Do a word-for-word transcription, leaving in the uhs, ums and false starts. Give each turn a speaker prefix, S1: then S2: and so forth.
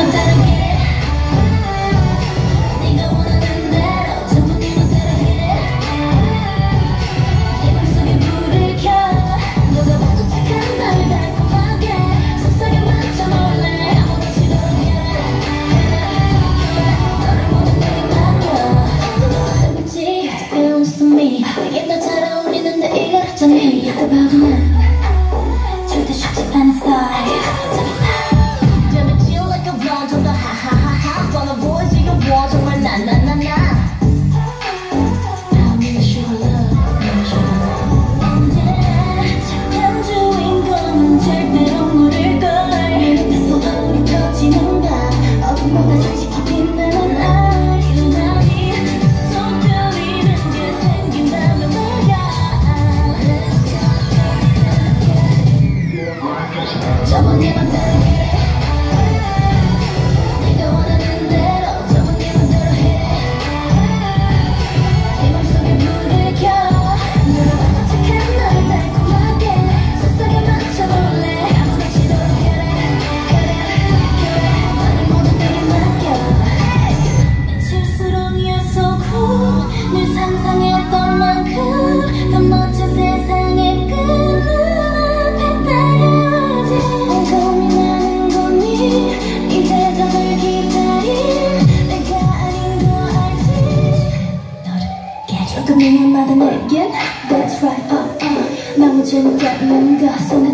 S1: 내게 더 잘 어울리는데 이걸 어쩌니 약간 봐도 난 절대 쉽지 않은 스타일 Damn it, chill like a blonde 좀더 하하하하 wanna boy 지금 뭐 정말 나나나나 I'm in a sugar love, I'm in a sugar love 언제 착한 주인공은 절대로 모를걸 내 뱃속 우리 터지는 밤 어둠보다 솔직히 빛나는 알 저번에 만난 게 네가 원하는 대로 저번에 만대로 해 네 맘속에 불을 켜 너랑 착한 너를 달콤하게 세상에 맞춰볼래 아무렇지도 그래 그래 그래 너를 모든 내게 맡겨 미칠수록 you're so cool 늘 상상했던 만큼 더 멋진 세상의 끝 조금 위험하다 내겐 That's right, uh, uh. 너무 재밌다는 거 손에